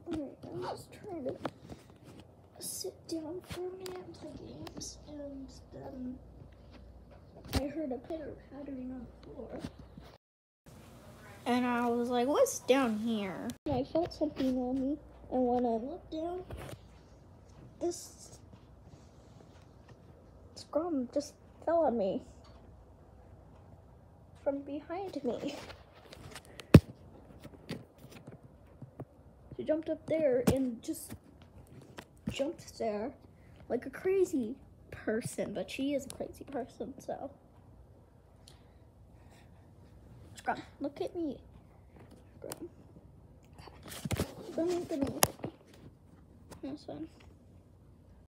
Alright, I'm just trying to sit down for a minute and play games, and then I heard a pitter-pattering on the floor. And I was like, what's down here? And I felt something on me, and when I looked down, this scrum just fell on me from behind me. She jumped up there and just jumped there like a crazy person, but she is a crazy person, so. Scrum, look at me. Scrum. Come here. That's fine.